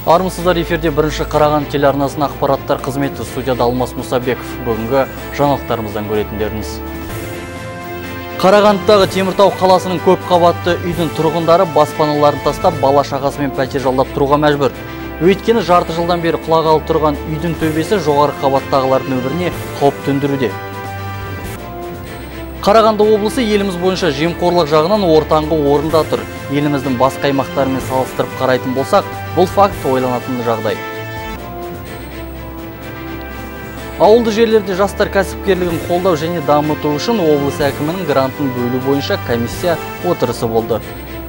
Армысыздар, эфирде бірінші Қарағанды телеарнасының ақпараттар қызметі, студияда Алмас Мұсабеков. Бүгінгі жаңалықтарымыздан көретіндеріңіз. Қарағандыдағы Теміртау қаласының көп қабатты үйдің тұрғындары баспаналарын тастап, бала шағасымен пәтер жалдап тұруға мәжбүр. Өйткені жарты жылдан бері құлағалы тұрған үйдің төбесі жоғары қабаттағылардың өміріне қауіп төндіруде. Қарағанды облысы еліміз бойынша жемқорлық жағынан ортаңғы орында тұр. Еліміздің басқа аймақтарымен салыстырып қарайтын болсақ, бұл факт ойланатын жағдай. Ауылды жерлерде жастар кәсіпкерлігін қолдау және дамыту үшін облыс әкімінің грантын бөлу бойынша комиссия отырысы болды.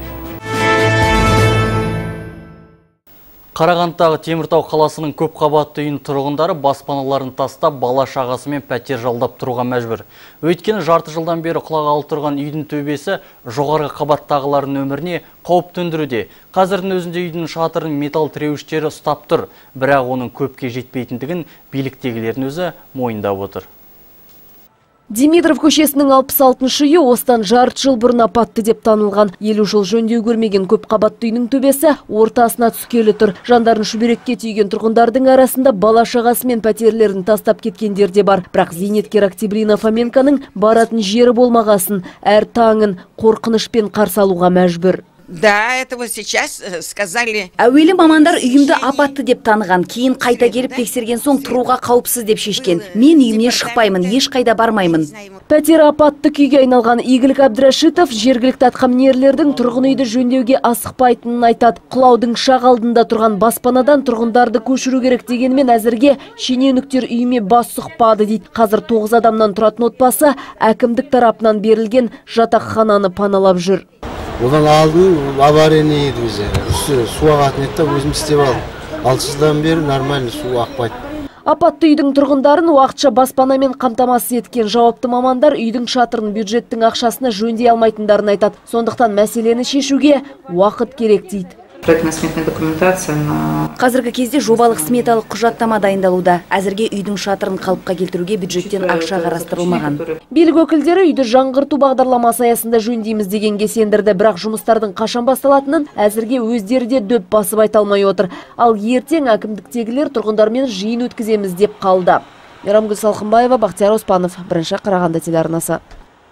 Қарағандыдағы Теміртау қаласының көп қабатты үйдің тұрғындары баспаналарын тастап, бала шағасымен пәтер жалдап тұруға мәжбүр. Өйткені жарты жылдан бері құлағалы тұрған үйдің төбесі жоғарғы қабаттағылардың өміріне қауіп төндіруде. Қазірдің өзінде үйдің шатырын металл тіреуіштері ұстап тұр, бірақ оның көпке жетпейтіндігін биліктегілердің өзі мойындап отыр. Димитров көшесінің 66-шы үйі осыдан жарты жыл бұрын апатты деп танылған. 50 жыл жөндеу көрмеген көп қабатты үйдің төбесі ортасына түскелі тұр. Жандарын шүберекке түйген тұрғындардың арасында бала шағасымен пәтерлерін тастап кеткендер де бар. Бірақ зейнеткер Октябрина Фоменконың баратын жері болмағасын, әр таңын қорқынышпен қарсы алуға мәжбүр. Да, это вот сейчас сказали. Әуелі мамандар үйімді апатты деп таныған, кейін қайта келіп тексерген соң тұруға қауіпсіз деп шешкен. Мен үйімнен шықпаймын, ешқайда бармаймын. Пәтері апатты күйге айналған Игілік Әбдірашитов жергілікті атқамінерлердің тұрғын үйді жөндеуге асықпайтынын айтады. Құлаудың шақ алдында тұрған баспанадан тұрғындарды көшіру керек дегенмен әзірге шенеуніктер үйіме бас сұқпады дейді. Қазір 9 адамнан тұратын отбасы әкімдік тарапынан берілген жатақхананы паналап жүр. Одан алдын аварийный еді өзі. Су ағатын етті өзім істеп алдым. 6 жылдан бері нормальный су ақпайды. Апатты үйдің тұрғындарын уақытша баспанамен қамтамасыз еткен жауапты мамандар үйдің шатырын бюджеттің ақшасына жөндей алмайтындарын айтады. Сондықтан мәселені шешуге уақыт керек дейді. Проектно-сметная документация на... Қазіргі кезде жобалық сметалық құжаттама дайындалуда. Әзірге үйдің шатырын қалыпқа келтіруге бюджеттен ақша қарастырылмаған. Билік өкілдері үйді жаңғырту бағдарламасы аясында жөндейміз дегенге сендірді, бірақ жұмыстардың қашан басталатынын әзірге өздері де дөп басып айта алмай отыр. Ал ертең әкімдіктегілер тұрғындармен жиын өткіземіз деп қалды. Мейрамгүл Салқынбаева, Бақтияр Оспанов, бірінші Қарағанды телеарнасы.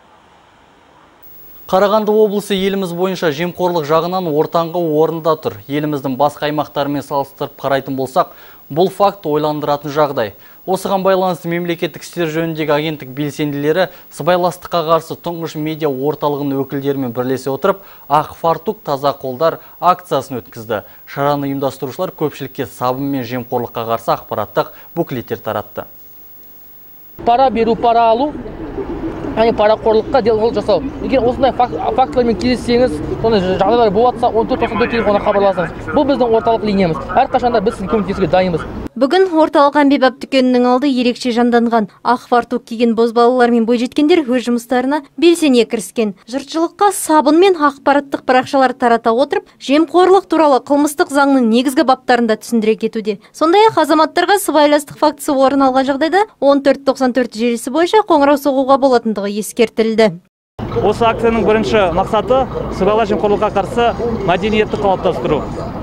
Қарағанды облысы еліміз бойынша жемқорлық жағынан ортаңғы орында тұр. Еліміздің басқа аймақтарымен салыстырып қарайтын болсақ, бұл факт ойландыратын жағдай. Осыған байланысты мемлекеттік істер жөніндегі агенттік белсенділері сыбайластыққа қарсы тұңғыш медиа орталығының өкілдерімен бірлесе отырып, ақ фартук таза қолдар акциясын өткізді. Шараны ұйымдастырушылар көпшілікке сабын мен жемқорлыққа қарсы ақпараттық буклеттер таратты. Пара беру, пара алу, парақорлыққа делғол жасау. Егер осындай фактілермен кездессеңіз, сондай жағдайлар болатса, 14-94 телефонға хабарласыңыз. Бұл біздің орталық линиямыз. Әрқашанда біз сізге көмектесуге дайынбыз. Бүгін орталық әмбебап дүкенінің алды ерекше жанданған. Ақ фартук киген бозбалалар мен бойжеткендер өз жұмыстарына белсене кіріскен. Жұртшылыққа сабын мен ақпараттық парақшалар тарата отырып, жемқорлық туралы қылмыстық заңның негізгі баптарында түсіндіре кетуде. Сондай-ақ азаматтарға сыбайластық фактісі орын алған жағдайда 1494 желісі бойынша қоңырау соғуға болатындығы ескертілді. Осы акцияның бірінші мақсаты сыбайлас жемқорлыққа қарсы мәдениетті қалыптастыру.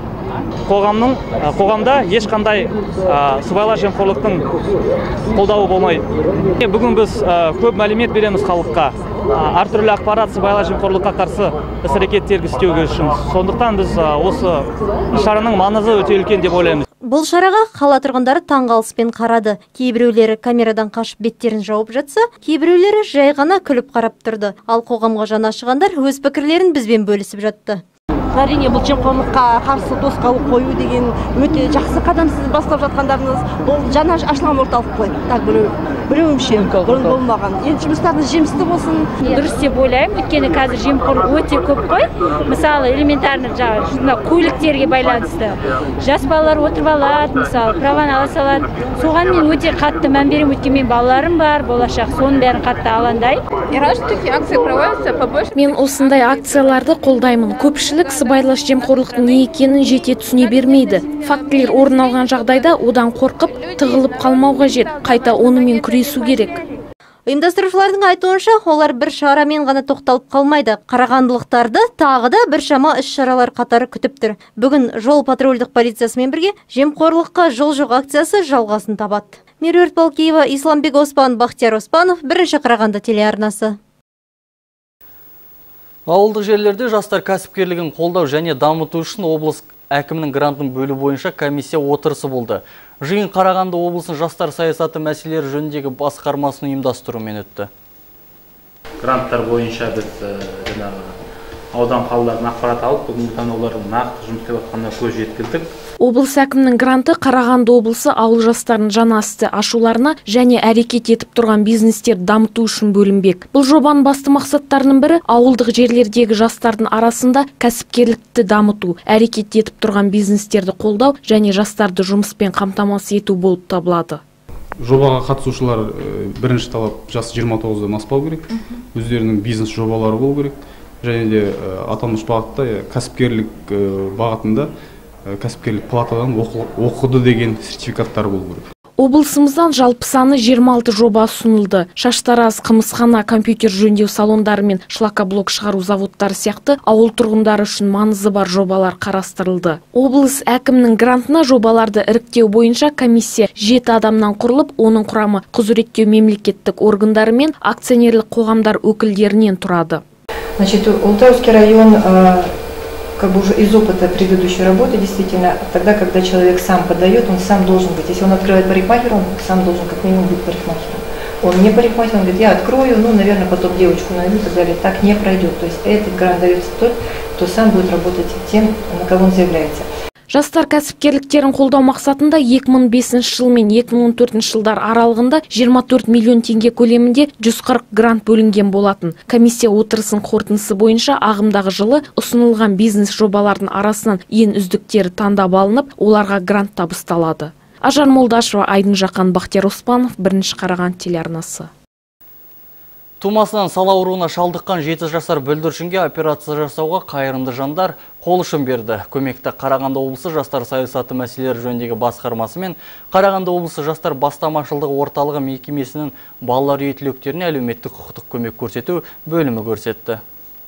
Қоғамда ешқандай сыбайлас жемқорлықтың қолдауы болмайды. Бүгін біз көп мәлімет береміз халыққа. Әртүрлі ақпарат сыбайлас жемқорлыққа қарсы іс-әрекеттерді істеуге үшін. Сондықтан біз осы шараның маңызы өте үлкен деп ойлаймыз. Бұл шараға қала тұрғындары таңғалыспен қарады. Кейбіреулері камерадан қашып беттерін жауып жатса, кейбіреулері жай ғана күліп қарап тұрды. Ал қоғамға жаны ашығандар өз пікірлерін бізбен бөлісіп жатты. Әрине, бұл жемқорлыққа қарсы тосқауыл қою деген өте жақсы қадам сіз бастап жатқандарыңыз. Бұл жаңа ашылған орталық қой. Так, біреуімше бұрын болмаған. Енді жұмыстарыңыз жемісті болсын. Дұрыс деп ойлаймын, өйткені қазір жемқорлық өте көп қой. Мысалы, элементарный жаңа көліктерге байланысты. Жас балалар отырып алады, мысалы, праван ала салады. Соған мен өте қатты мән беремін, өйткені мен балаларым бар, болашақ, соның бәрін қатты алаңдай. Мен осындай акцияларды қолдаймын. Көпшілік сыбайлас жемқорлықтың не екенін жете түсіне бермейді. Фактілер орын алған жағдайда одан қорқып, тығылып қалмау қажет. Қайта онымен күресу керек. Ұйымдастырушылардың айтуынша, олар бір шарамен ғана тоқталып қалмайды. Қарағандылықтарды тағы да біршама іс-шаралар қатары күтіп тұр. Бүгін жол патрульдік полициясымен бірге жемқорлыққа жол жоқ акциясы жалғасын табады. Меруерт Балкеева, Исламбек Оспан, Бахтияр Оспанов, бірінші Қарағанды телеарнасы. Ауылдық жерлерде жастар кәсіпкерлігін қолдау және дамыту үшін облыс әкімінің грантын бөлу бойынша комиссия отырысы болды. Жиын Қарағанды облысының жастар саясаты мәселелері жөніндегі басқармасының ұйымдастыруымен өтті. Гранттар бойынша біз аудан қалалардан ақпарат алып, бүгінгі таңда олардың нақты жұмыс істеп жатқанына көз жеткіздік. Облыс әкімінің гранты Қарағанды облысы ауыл жастарын жаңа істі ашуларына және әрекет етіп тұрған бизнестерді дамыту үшін бөлінбек. Бұл жобаның басты мақсаттарының бірі ауылдық жерлердегі жастардың арасында кәсіпкерлікті дамыту, әрекет етіп тұрған бизнестерді қолдау және жастарды жұмыспен қамтамасыз ету болып табылады. Жобаға қатысушылар бірінші талап жас 29-дан аспау керек, өздерінің бизнес жобалары болу керек. Және де аталмыш бағытта кәсіпкерлік бағытында кәсіпкерлік палатадан оқыды деген сертификаттар болу керек. Облысымыздан жалпы саны 26 жоба ұсынылды. Шаштараз, қымызхана, компьютер жөндеу салондары мен шлакоблок шығару заводтары сияқты ауыл тұрғындары үшін маңызы бар жобалар қарастырылды. Облыс әкімінің грантына жобаларды іріктеу бойынша комиссия 7 адамнан құрылып, оның құрамы құзыреттеу мемлекеттік органдары мен акционерлік қоғамдар өкілдерінен тұрады. Значит, Ултауский район, как бы уже из опыта предыдущей работы, действительно, тогда, когда человек сам подает, он сам должен быть. Если он открывает парикмахер, он сам должен как минимум быть парикмахером. Он не парикмахер, он говорит, я открою, ну, наверное, потом девочку найду и так далее. Так не пройдет. То есть этот грант дается тот, кто сам будет работать тем, на кого он заявляется. Жастар кәсіпкерліктерін қолдау мақсатында 2005 жыл мен 2014 жылдар аралығында 24 миллион теңге көлемінде 140 грант бөлінген болатын. Комиссия отырысын қорытындысы бойынша ағымдағы жылы ұсынылған бизнес жобалардың арасынан ең үздіктері таңдап алынып, оларға грант табысталады. Ажар Молдашева, Айдын Жақан, Бахтияр Оспанов, бірінші Қарағанды телеарнасы. Тумасынан сал ауруына шалдыққан 7 жасар бүлдіршінге операция жасауға қайырымды жандар қол ұшын берді. Көмекті Қарағанды облысы жастар саясаты мәселелері жөніндегі басқармасы мен Қарағанды облысы жастар бастамашылдығы орталығы мекемесінің балалар үйі түлектеріне әлеуметтік құқықтық көмек көрсету бөлімі көрсетті.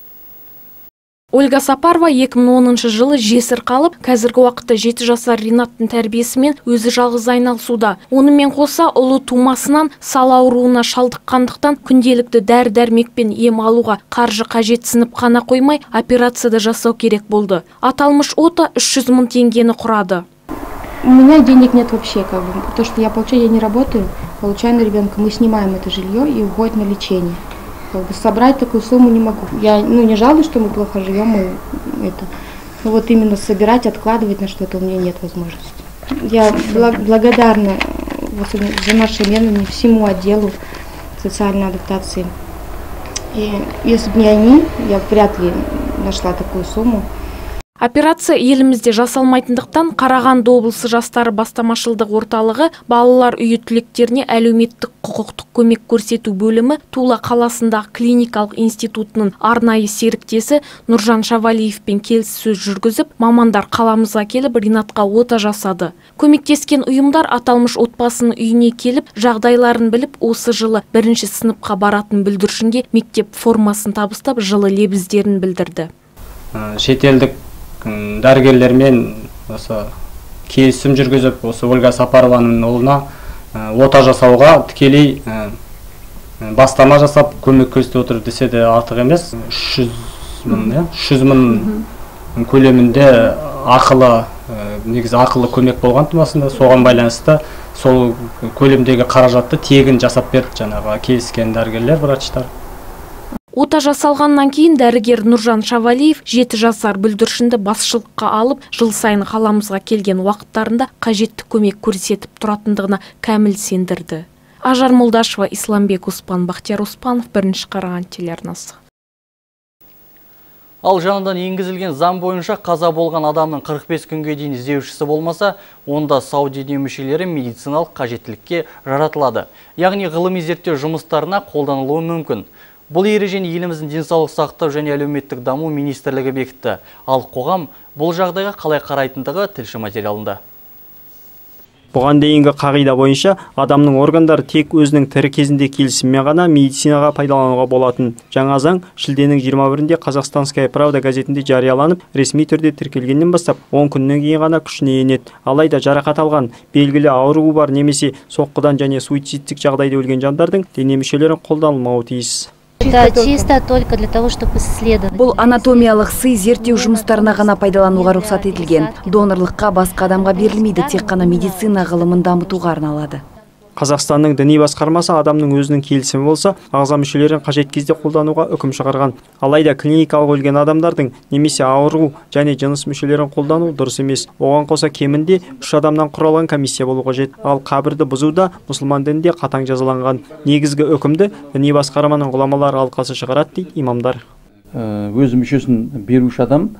Ольга Сапарова 2010 жылы жесір қалып, қазіргі уақытта 7 жасар Ринаттың тәрбиесімен өзі жалғыз айналысуда. Онымен қоса ұлы тумасынан сал ауруына шалдыққандықтан күнделікті дәрі-дәрмекпен ем алуға қаржы қажетсініп қана қоймай, операцияда жасау керек болды. Аталмыш ота 300 000 теңгені құрады. У меня денег нет вообще, как бы, потому что я не работаю, получаю на ребенка, мы снимаем это жилье и уходит на лечение. Собрать такую сумму не могу. Я не жалуюсь, что мы плохо живем, но вот именно собирать, откладывать на что-то у меня нет возможности. Я благодарна за наши меры всему отделу социальной адаптации. И если бы не они, я вряд ли нашла такую сумму. Операция елімізде жасалмайтындықтан Қарағанды облысы жастары бастамашылдық орталығы балалар үйі түлектеріне әлеуметтік құқықтық көмек көрсету бөлімі Тула қаласындағы клиникалық институтының арнайы серіктесі Нұржан Шавалиевпен келіссөз жүргізіп, мамандар қаламызға келіп Ринатқа ота жасады. Көмектескен ұйымдар аталмыш отбасының үйіне келіп, жағдайларын біліп, осы жылы 1-ші сыныпқа баратын бүлдіршінге мектеп формасын табыстап, жылы лебіздерін білдірді. Шетелдік дәрігерлермен келісім жүргізіп, осы Ольга Сапарованың ұлына ота жасауға тікелей бастама жасап көмек көрсетіп отыр десе де артық емес. 300 000 көлемінде негізі ақылы көмек болған тумасында, соған байланысты сол көлемдегі қаражатты тегін жасап берді жаңағы келіскен дәрігерлер, врачтар. Ота жасалғаннан кейін дәрігер Нұржан Шавалиев 7 жасар бүлдіршінді басшылыққа алып, жыл сайын қаламызға келген уақыттарында қажетті көмек көрсетіп тұратындығына кәміл сендірді. Ажар Молдашева, Исламбек Оспан, Бахтияр Оспанов, бірінші Қарағанды телеарнасы. Ал жаңадан енгізілген заң бойынша қаза болған адамның 45 күнге дейін іздеушісі болмаса, онда сау дене мүшелері медициналық қажеттілікке жаратылады. Яғни ғылыми зерттеу жұмыстарына қолданылуы мүмкін. Бұл ережені еліміздің денсаулық сақтау және әлеуметтік даму министрлігі бекітті. Ал қоғам бұл жағдайға қалай қарайтындығы тілші материалында. Бұған дейінгі қағида бойынша адамның органдары тек өзінің тірі кезінде келісіммен ғана медицинаға пайдалануға болатын. Жаңа заң шілденің 21-інде Казахстанская правда газетінде жарияланып, ресми түрде тіркелгеннен бастап 10 күннен кейін ғана күшіне енеді. Алайда жарақат алған, белгілі ауруы бар немесе соққыдан және суицидтік жағдайда өлген жандардың дене мүшелері қолданылмауы тиіс. Это чисто только для того, чтобы исследовать. Бұл анатомиялық сый зерттеу жұмыстарына ғана пайдалануға рұқсат етілген. Донорлыққа басқа адамға берілмейді, тек қана медицина ғылымын дамытуға арналады. Қазақстанның діни басқармасы адамның өзінің келісімі болса, ағза мүшелерін қажет кезде қолдануға үкім шығарған. Алайда клиникалық өлген адамдардың немесе ауыру және жыныс мүшелерін қолдану дұрыс емес. Оған қоса кемінде 3 адамнан құралған комиссия болу қажет. Ал қабірді бұзуда мұсылман дінінде қатаң жазаланған. Негізгі үкімді діни басқарманың ғұламалар алқасы шығарады дейді имамдар. Өз мүшесін беруші адам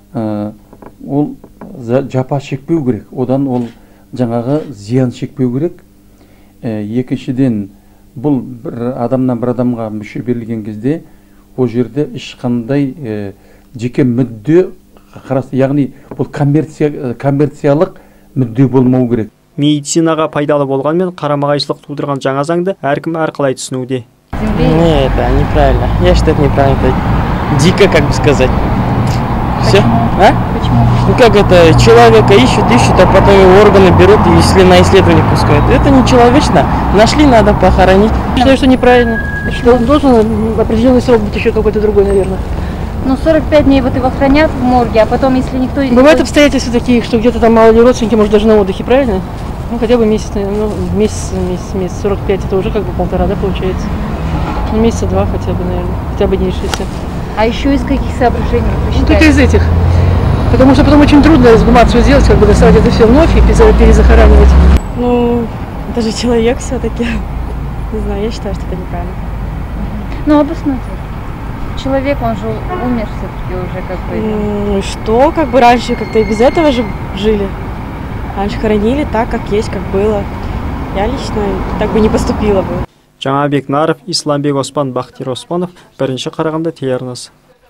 ол жапа шекпеу керек. Одан ол жаңағы зиян шекпеу керек. Екіншіден, бұл бір адамнан бір адамға мүше берілген кезде, ол жерде ешқандай жеке мүдде қарасы, яғни бұл коммерциялық мүдде болмау керек. Медицинаға пайдалы болғанмен қарама-қайшылық тудырған жаңа заңды әркім әрқалай түсінуде. Нет, это неправильно. Я считаю, это неправильно. Это дико, как бы сказать. Все? А? Почему? Ну как это, человека ищут, а потом его органы берут и если на исследование пускают. Это нечеловечно. Нашли, надо похоронить. Я считаю, что неправильно. Что должен определенный срок быть еще какой-то другой, наверное. Ну, 45 дней вот его хранят в морге, а потом, если никто... Бывают обстоятельства такие, что где-то там мало ли родственники, может, даже на отдыхе, правильно? Ну, хотя бы месяц, наверное, ну, месяц, 45, это уже как бы 1,5, да, получается? Ну, месяца 2 хотя бы, наверное, хотя бы дней 60. А еще из каких соображений вы считаете? Ну, только из этих. Потому что потом очень трудно эксгумацию сделать, как бы доставать это все вновь и перезахоранивать. Ну, это же человек все-таки. Не знаю, я считаю, что это неправильно. Ну, обоснуйте. Человек, он же умер все-таки уже как бы. Ну и что, как бы раньше как-то и без этого же жили. Раньше хоронили так, как есть, как было. Я лично так бы не поступила бы. Жаңабек Наров, Исламбек Оспан, Бахтир Оспанов, бірінші Қарағанды телеарнасы.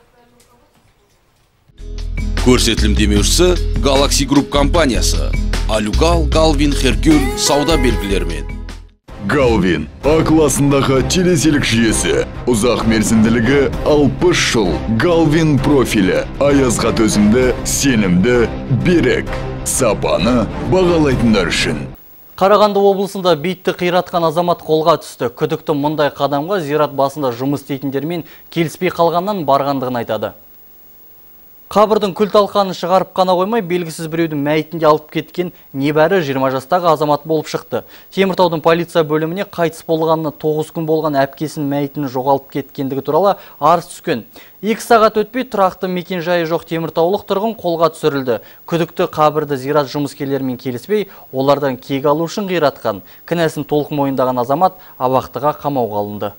Көрсетілім демеушісі Galaxy Group компаниясы. Алюгал, Галвин, Херкюль сауда белгілерімен. Галвин А классындағы телеселік жүйесі. Ұзақ мерзімділігі 60 жыл. Галвин профилі. Аязға төзімді, сенімді, берік. Сапаны бағалайтындар үшін. Қарағанды облысында битті қиратқан азамат қолға түсті. Күдікті мұндай қадамға зират басында жұмыс істейтіндермен келіспей қалғаннан барғандығын айтады. Қабірдің күл талқанын шығарып қана қоймай, белгісіз біреудің мәйітінде алып кеткен небәрі 20 жастағы азамат болып шықты. Теміртаудың полиция бөліміне қайтыс болғанына 9 күн болған әпкесінің мәйітін жоғалып кеткендігі туралы арыз түскен. 2 сағат өтпей тұрақты мекен-жайы жоқ теміртаулық тұрғын қолға түсірілді. Күдікті қабірді зират жұмыскерлерімен келіспей, олардан кек алу үшін қиратқан. Кінәсін толық мойындаған азамат абақтыға қамауға алынды.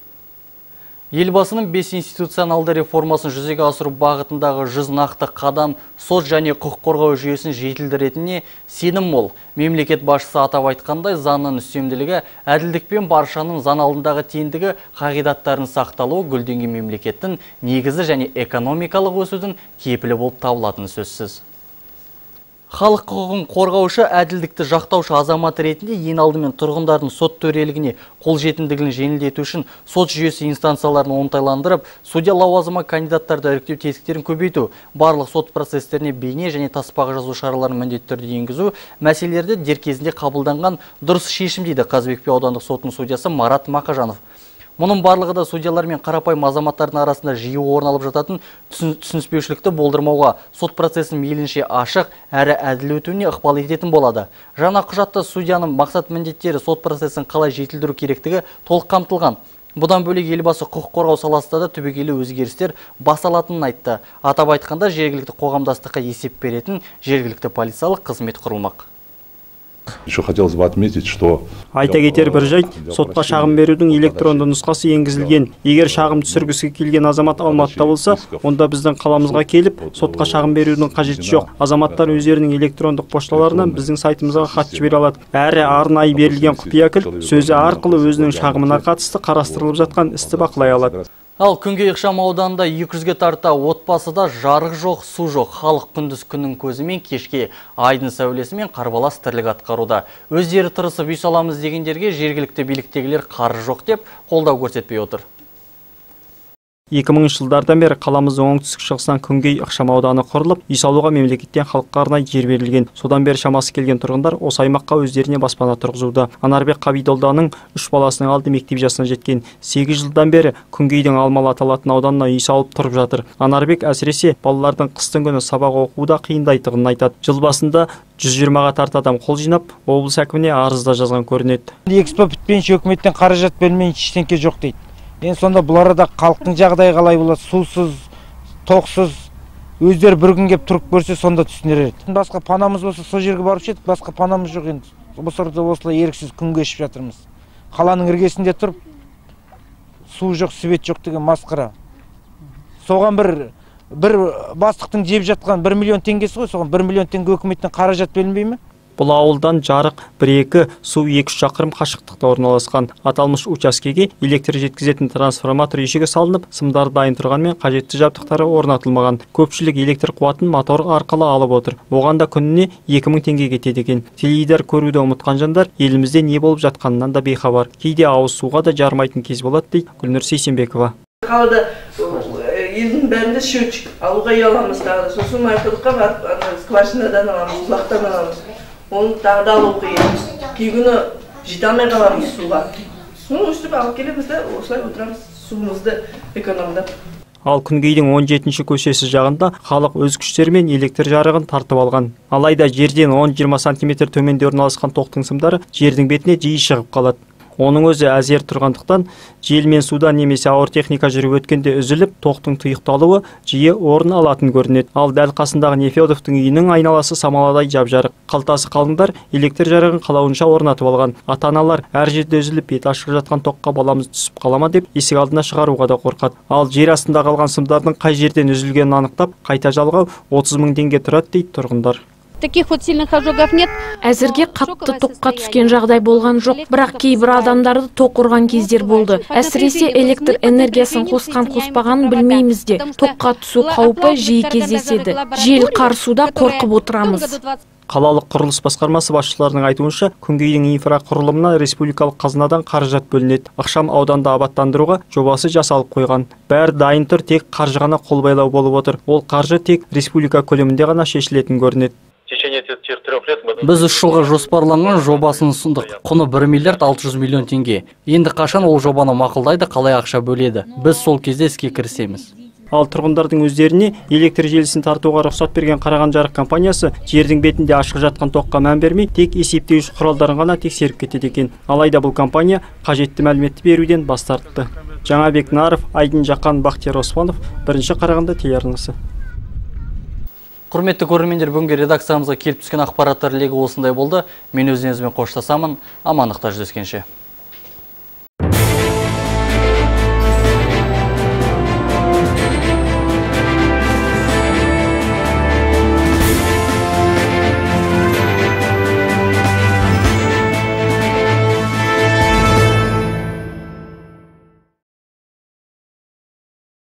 Елбасының 5 институционалды реформасын жүзеге асыру бағытындағы 100 нақты қадам сот және құқық қорғау жүйесін жетілдіретініне сенім мол. Мемлекет басшысы атап айтқандай, заңның үстемділігі, әділдік пен баршаның заң алдындағы теңдігі қағидаттарын сақталуы гүлденген мемлекеттің негізі және экономикалық өсудің кепілі болып табылатыны сөзсіз. Халық құқығын қорғаушы, әділдікті жақтаушы азамат ретінде ең алдымен тұрғындардың сот төрелігіне қолжетімділігін жеңілдету үшін сот жүйесі инстанцияларын оңтайландырып, судья лауазымы кандидаттарды іріктеу тесіктерін көбейту, барлық сот процестеріне бейне және таспаға жазу шараларын міндетті түрде енгізу мәселелерді дер кезінде қабылданған дұрыс шешім дейді Қазыбек би аудандық сотының судьясы Марат Мақажанов. Мұның барлығы да судьялар мен қарапайым азаматтардың арасында жиі орын алып жататын түсініспеушілікті болдырмауға, сот процесін мейлінше ашық әрі әділ өтуіне ықпал ететін болады. Жаңа құжатта судьяның мақсат міндеттері, сот процесін қалай жетілдіру керектігі толық қамтылған. Бұдан бөлек елбасы құқық қорғау саласында да түбегейлі өзгерістер басталатынын айтты. Атап айтқанда, жергілікті қоғамдастыққа есеп беретін жергілікті полициялық қызмет құрылмақ. Еще хотелось бы отметить, что... Айта кетер бір жайт, сотқа шағым берудің электронды нұсқасы енгізілген. Егер шағым түсіргісі келген азамат Алматыда болса, онда біздің қаламызға келіп, сотқа шағым берудің қажеті жоқ. Азаматтар өздерінің электрондық пошталарынан біздің сайтымызға хат жібере алады. Әрі арнайы берілген құпия кілт сөзі арқылы өзінің шағымына қатысты қарастырылып жатқан істі бақылай алады. Ал Күнгей ықшам ауданында 200-ге тарта отбасыда жарық жоқ, су жоқ. Халық күндіз күннің көзімен кешке айдың сәулесімен қарбалас тірлік атқаруда. Өздері тырысып үй саламыз дегендерге жергілікті биліктегілер қаржы жоқ деп қолдау көрсетпей отыр. 2000 жылдардан бері қаламыздың оңтүстік шығысынан Күнгей ықшам ауданы құрылып, үй салуға мемлекеттен халыққа арнайы жер берілген. Содан бері шамасы келген тұрғындар осы аймаққа өздеріне баспана тұрғызуда. Анарбек Қабидолданың 3 баласының алды мектеп жасына жеткен. 8 жылдан бері Күнгейдің Алмалы аталатын ауданына үй салып тұрып жатыр. Анарбек әсіресе балалардың қыстың күні сабақ оқуда қиындайтынын айтады. Жыл басында 120-ға тарта адам қол жинап, облыс әкіміне арызда жазған көрінеді. Экспо бітпейінше үкіметтен қаражат бермейінше ештеңке жоқ дейді. Енді сонда бұл арада халықтың жағдайы қалай болады? Сусыз, тоқсыз, өздері бір күн кеп тұрып көрсе, сонда түсінер еді. Басқа панамыз болса, сол жерге барып шет, басқа панамыз жоқ енді. Осы арада осылай еріксіз күн кешіп жатырмыз. Қаланың іргесінде тұрып, су жоқ, свет жоқ деген масқара. Соған бір бастықтың жеп жатқан 1 миллион теңгесі ғой, соған 1 миллион теңге өкіметтен қаражат берілмей ме? Бұл ауылдан жарық 1-2, су 2-3 шақырым қашықтықта орналасқан. Аталмыш учаскеге электр жеткізетін трансформатор үйшігі салынып, сымдары дайын тұрғанмен қажетті жабдықтары орнатылмаған. Көпшілік электр қуатын мотор арқылы алып отыр. Оған да күніне 2000 теңге кетеді екен. Теледидар көруді ұмытқан жандар елімізде не болып жатқанынан да бейхабар. Кейде ауыз суға да жармайтын кез болады дейді Гүлнұр Сейсенбекова. Қалада елдің бәрінде счетчик алуға ұяламыз тағы да. Сосын майқұдыққа барып, скважинадан аламыз, бұлақтан аламыз. Оны тағы да алу қиын. Кей күні жете алмай қаламыз суға. Соны өстіп алып келеміз де, осылай отырамыз, суымызды экономдап. Ал Күнгейдің 17-ші көшесі жағында халық өз күштерімен электр жарығын тартып алған. Алайда жерден 10-20 см төменде орналасқан тоқтың сымдары жердің бетіне жиі шығып қалады. Оның өзі әзер тұрғандықтан, жел мен суда немесе ауыр техника жүріп өткенде үзіліп, тоқтың тұйықталуы жиі орын алатын көрінеді. Ал дәл қасындағы Нефедовтың үйінің айналасы самаладай жап-жарық. Қалтасы қалыңдар электр жарығын қалауынша орнатып алған. Ата-аналар әр жерде үзіліп беті ашық жатқан тоққа баламыз түсіп қалама деп есік алдына шығаруға да қорқады. Ал жер астында қалған сымдардың қай жерден үзілгенін анықтап, қайта жалғау 30 000 теңге тұрады дейді тұрғындар. Таких вот сильных ожогов нет. Әзірге қатты тоққа түскен жағдай болған жоқ, бірақ кейбір адамдарды тоқ ұрған кездер болды. Әсіресе электр энергиясын қосқан-қоспағанын білмейміз де. Тоққа түсу қаупі жиі кездеседі. Жел, қар, суда қорқып отырамыз. Қалалық құрылыс басқармасы басшыларының айтуынша, Күнгейдің инфрақұрылымына республикалық қазынадан қаражат бөлінеді. Ықшам ауданды абаттандыруға жобасы жасалып қойған. Бәрі дайын тұр, тек қаржы ғана қолбайлау болып отыр. Ол қаржы тек республика көлемінде ғана шешілетін көрінеді. Біз 3 жылға жоспарланған жобасын ұсындық. Құны 1 миллиард 600 миллион теңге. Енді қашан ол жобаны мақұлдайды, қалай ақша бөледі? Біз сол кезде іске кірісеміз. Ал тұрғындардың өздеріне электр желісін тартуға рұқсат берген Қараған жарық компаниясы жердің бетінде ашық жатқан тоққа мән бермей, тек есептеуіш құралдарын ғана тексеріп кетеді екен. Алайда бұл компания қажетті мәліметті беруден бас тартты. Жаңабек Наров, Айдын Жақан, Бақтияр Оспанов, 1-ші Қарағанды телеарнасы. Құрметті көрермендер, бүгінгі редакциямызға келіп түскен ақпараттар легі осындай болды. Мен өзіңізбен қоштасамын. Амандықта жүздескенше.